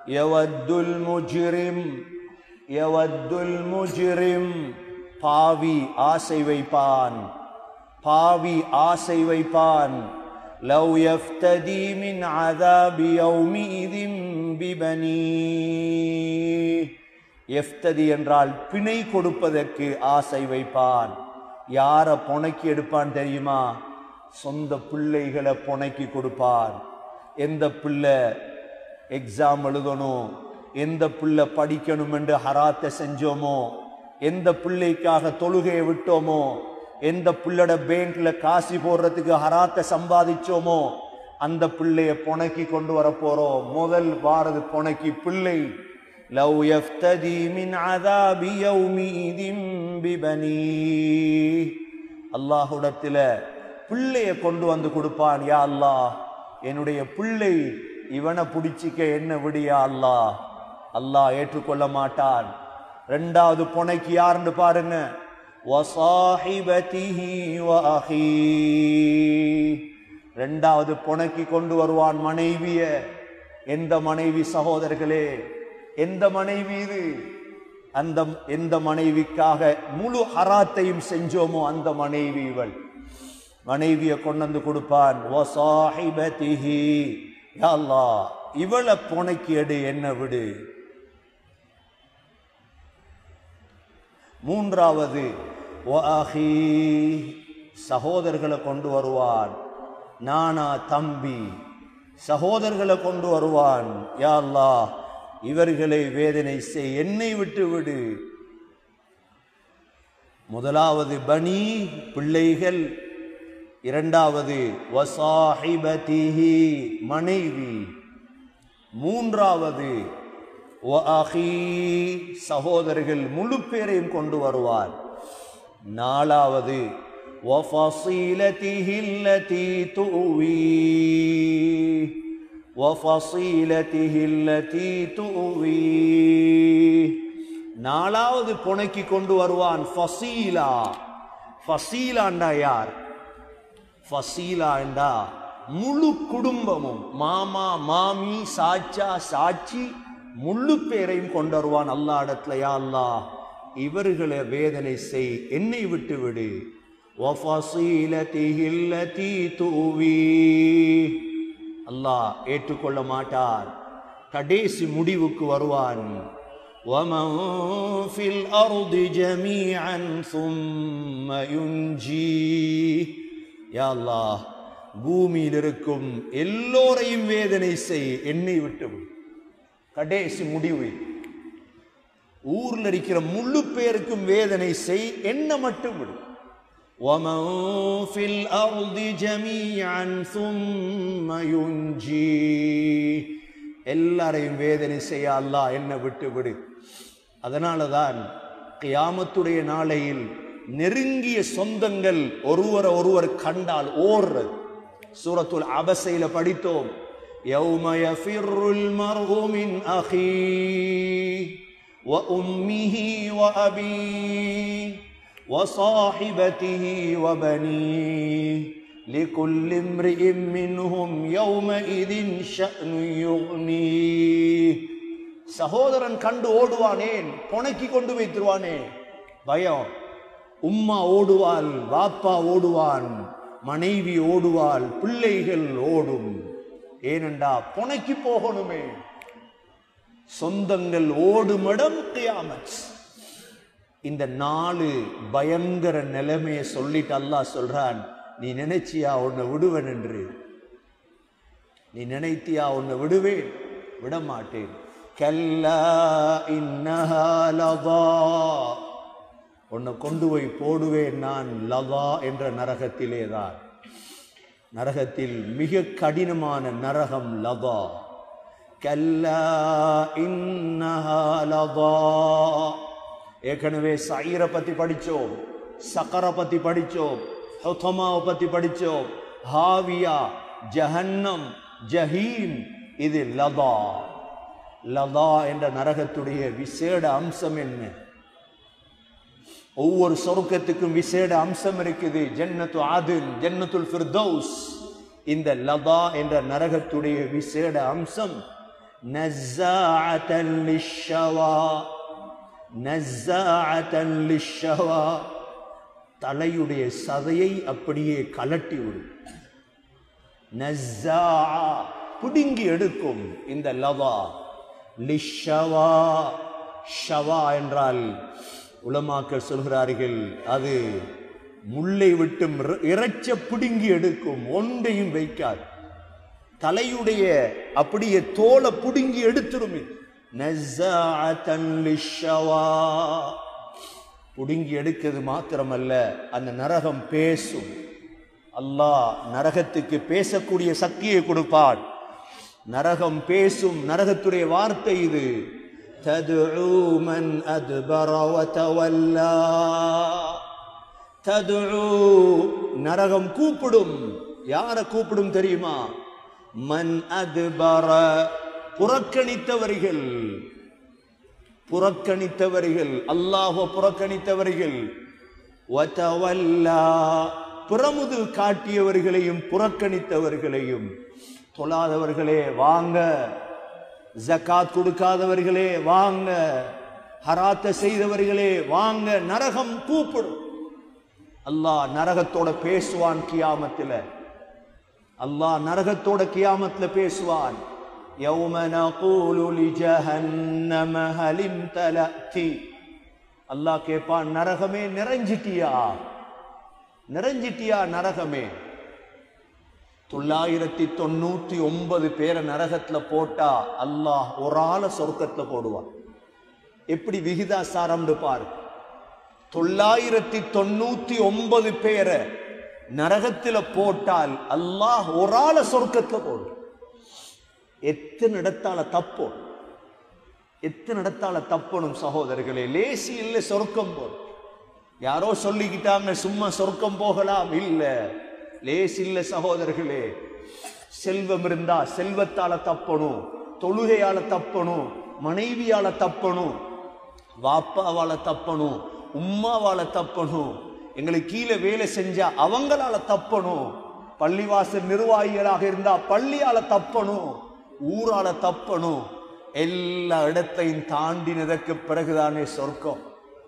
யவத்துல் முஜ்ரிம் யவத்துல் முஜ்ரிம் பாவி ஆசை வைப்பான், பாவி ஆசை வைப்பான். லவ் யஃப்ததி மின் அஸாபி யௌமிஇதின் பிபனீஹ். யஃப்ததி என்றால் பிணை கொடுப்பதற்கு ஆசை வைப்பான். யார பொணைக்கு எடுப்பான் தெரியுமா? சொந்த பிள்ளைகளை பொணைக்கு கொடுப்பான். எந்த பிள்ளை எக்ஸாம் எழுதணும், எந்த பிள்ளை படிக்கணும் என்று ஹராத்தை செஞ்சோமோ, எந்த பிள்ளைக்காக தொழுகையை விட்டோமோ, எந்த பிள்ளோட பேங்க்ல காசு போடுறதுக்கு ஹராத்தை சம்பாதிச்சோமோ, அந்த பிள்ளைய பொணைக்கு கொண்டு வர போறோம். முதல் வாரது பொணைக்கு பிள்ளை. லவ் யஃப்ததி மின் அஸாபி யௌமிஇதின் பிபனீஹ். அல்லாஹ்விடத்தில் பிள்ளைய கொண்டு வந்து கொடுப்பான். யா அல்லாஹ், என்னுடைய பிள்ளை இவனை பிடிச்சிக்க என்ன விடியா அல்லாஹ். அல்லாஹ் ஏற்றுக்கொள்ள மாட்டான். ரெண்டாவது பொணைக்கு யாருன்னு பாருங்க. வஸாஹிபதிஹி வஅஹீஹ். ரெண்டாவது பொணைக்கு கொண்டு வருவான் மனைவிய. எந்த மனைவி சகோதரர்களே? எந்த மனைவி இது? அந்த எந்த மனைவிக்காக முழு ஹராத்தையும் செஞ்சோமோ அந்த மனைவி இவள். மனைவியை கொண்டு வந்து கொடுப்பான். வஸாஹிபதிஹி. யா அல்லாஹ், இவளை பொணைக்கு எடு, என்ன விடு. மூன்றாவது வஅஹீஹ். சகோதரர்களை கொண்டு வருவான். நானா தம்பி சகோதரர்களை கொண்டு வருவான். யா அல்லாஹ், இவர்களை வேதனை செய், என்னை விட்டு விடு. முதலாவது பனி பிள்ளைகள், இரண்டாவது வஸாஹிபதிஹி மனைவி, மூன்றாவது வஅஹீஹ் சகோதரர்கள் முழு பேரையும் கொண்டு வருவார். நாலாவது வஃபஸீலதிஹி அல்லதி துவீஹ் வஃபஸீலதிஹி அல்லதி துவீஹ். நாலாவது பொணைக்கு கொண்டு வருவான் ஃபஸீலா. ஃபஸீலாண்டா யார்? ஃபஸீலா என்றா முழு குடும்பமும், மாமா மாமி சாச்சா சாச்சி முழு பேரையும் கொண்டு வருவான். அல்லாஹ் இடத்துல, யா அல்லாஹ், இவர்களை வேதனை செய், என்னை விட்டு விடு. வஃபஸீலதிஹி அல்லதி துவீஹ். அல்லாஹ் ஏற்றுக்கொள்ள மாட்டார். கடைசி முடிவுக்கு வருவான். وَمَنْ فِي الْأَرْضِ جَمِيعًا ثُمَّ يُنْجِيهِ. யா அல்லாஹ், பூமியில் இருக்கும் எல்லோரையும் வேதனை செய், என்னை விட்டு. கடைசி முடிவு. ஊர்ல இருக்கிற முழு பேருக்கும் வேதனை செய், என்ன மட்டும் விடு. وَمَنْ فِي الْأَرْضِ جَمِيعًا ثُمَّ يُنْجِيهِ. எல்லாரையும் வேதனை செய்ய அல்லாஹ், என்ன விட்டு விடு. அதனாலதான் கியாமத்துடைய நாளையில் நெருங்கிய சொந்தங்கள் ஒருவரை ஒருவர் கண்டால் ஓடுறது. சூரத்துல் அபஸையில படித்தோம். யௌம யஃபிர்ருல் மர்உ மின் அஹீஹி வ உம்மிஹி வ அபீஹி வ ஸாஹிபதிஹி வ பனீஹி லிகுல்லி இம்ரிஇம் மின்ஹும் யௌமஇதின் ஷஅனு யுக்னீஹி. சகோதரன் கண்டு ஓடுவானேன், பொணைக்கு கொண்டு வைத்துருவானே, பயம். உம்மா ஓடுவாள், வாப்பா ஓடுவான், மனைவி ஓடுவாள், பிள்ளைகள் ஓடும். ஏனென்றா பொணைக்கு போகணுமே. சொந்தங்கள் ஓடுமடம் கியாமத். இந்த 4 பயங்கர நிலைமையை சொல்லிட்டு அல்லாஹ் சொல்றான், நீ நினைச்சியா உன்னை விடுவேன் என்று? நீ நினைத்தியா உன்னை விடுவேன்? விடமாட்டேன். கல்லா இன்னஹா லதா. உன்னை கொண்டு போய் போடுவேன் நான் லதா என்ற நரகத்திலே தான். நரகத்தில் மிக கடினமான நரகம் லதா. கல்லா இன்னஹா லதா. ஏற்கனவே சஈரை பத்தி படிச்சோம், சக்கரை பத்தி படிச்சோம், ஹுதமாவை பத்தி படிச்சோம். ஹாவியா, ஜஹன்னம், ஜஹீம், இது லதா. லதா என்ற நரகத்துடைய விசேட அம்சம் என்ன? ஒவ்வொரு சொர்க்கத்துக்கும் விசேட அம்சம் இருக்குது. ஜன்னத்து ஆதின், ஜன்னத்துல் ஃபிர்தௌஸ். இந்த லதா என்ற நரகத்துடைய விசேட அம்சம் நஸ்ஸாஅத்தன் லிஷ்ஷவா, நஸ்ஸாஅத்தன் லிஷ்ஷவா, தலையுடைய சதையை அப்படியே கலட்டி விடும். நஸ்ஸாஅ புடுங்கி எடுக்கும். இந்த லவா லிஷ்ஷவா, ஷவா என்றால் உலமாக்கள் சொல்கிறார்கள் அது முள்ளை விட்டு இறைச்ச பிடுங்கி எடுக்கும், ஒன்றையும் வைக்காது. தலையுடைய அப்படியே தோலை பிடுங்கி எடுத்துரும். நஸ்ஸாஅத்தன் லிஷ்ஷவா, பிடுங்கி எடுக்கிறது மாத்திரமல்ல, அந்த நரகம் பேசும். அல்லாஹ் நரகத்துக்கு பேசக்கூடிய சக்தியை கொடுப்பான். நரகம் பேசும். நரகத்துடைய வார்த்தை இது. ததுஉ மன் அத்பர வ தவல்லா, ததுஉ நரகம் கூப்பிடும். யார கூப்பிடும் தெரியுமா? மன் அத்பர புறக்கணித்தவர்கள், புறக்கணித்தவர்கள், அல்லாஹ்வை புறக்கணித்தவர்கள், வ தவல்லா புறமுது காட்டியவர்களையும் புறக்கணித்தவர்களையும். தொழாதவர்களே வாங்க, ஜகாத் கொடுக்காதவர்களே வாங்க, ஹராத்த செய்தவர்களே வாங்க, நரகம் கூப்பிடும். அல்லாஹ் நரகத்தோட பேசுவான் கியாமத்துல. அல்லாஹ் நரகத்தோட கியாமத்துல பேசுவான். யௌம நகூலு லிஜஹன்னம ஹல் இம்தலஅதி, அல்லாஹ் கேட்பான், நரகமே நிறைஞ்சிட்டியா, நிறைஞ்சிட்டியா நரகமே? 999 பேரை நரகத்துல போட்டா அல்லாஹ் ஒரு ஆளை சொர்க்கத்துல போடுவான். எப்படி விகிதாசாரம் பாரு. 999 பேரை நரகத்துல போட்டால் அல்லாஹ் ஒரு ஆளை சொர்க்கத்துல போடும். எத்தனை இடத்தால தப்போம், எத்தனை இடத்தால தப்பணும் சகோதரர்களே. லேசி இல்லை சொர்க்கம் போடும். யாரோ சொல்லிக்கிட்டாங்க சும்மா சொர்க்கம் போகலாம், இல்ல லேசி இல்ல சகோதரர்களே. செல்வம் இருந்தா செல்வத்தால தப்பணும், தொழுகையால தப்பணும், மனைவியால தப்பணும், வாப்பாவால தப்பணும், உம்மாவால தப்பணும், எங்களுக்கு கீழே வேலை செஞ்சா அவங்களால தப்பணும், பள்ளிவாசல் நிர்வாகிகளாக இருந்தா பள்ளியால தப்பணும், ஊரால தப்பணும். எல்லா இடத்தையும் தாண்டினதற்கு பிறகுதானே சொர்க்கம்.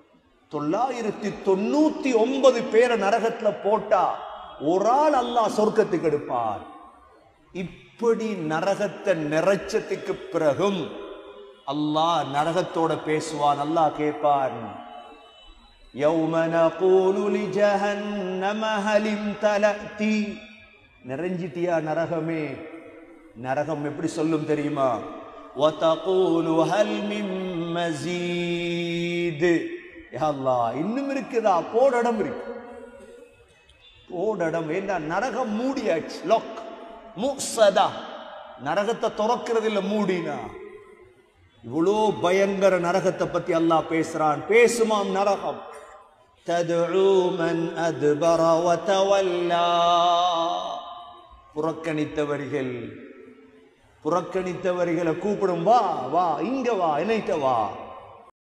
999 பேரை நரகத்துல போட்டா ஒரு ஆள் அல்லாஹ் சொர்க்கத்துக்கு எடுப்பார். இப்படி நரகத்தை நிறைச்சத்துக்கு பிறகும் அல்லாஹ் நரகத்தோட பேசுவான். அல்லாஹ் கேட்பான், யௌம நகூலு லிஜஹன்னம ஹல் இம்தலஅதி, நிறைஞ்சிட்டியா நரகமே? நரகம் எப்படி சொல்லும் தெரியுமா? வ தகூலு ஹல் மின் மஸீத், யா அல்லாஹ் இன்னும் இருக்குதா? போடடம் இருக்கு, போடடம். ஏண்டா நரகம் மூடியாச்சு, லாக் முக்ஸதா. நரகத்தை திறக்கிறது இல்ல, மூடினா. இவ்வளோ பயங்கர நரகத்தை பத்தி அல்லாஹ் பேசுறான். பேசுமாம் நரகம். ததுஉ மன் அத்பர வ தவல்லா, புறக்கணித்தவர்கள், புறக்கணித்தவர்களை கூப்பிடும். வா வா, இங்க வா, என்னைட்ட வா.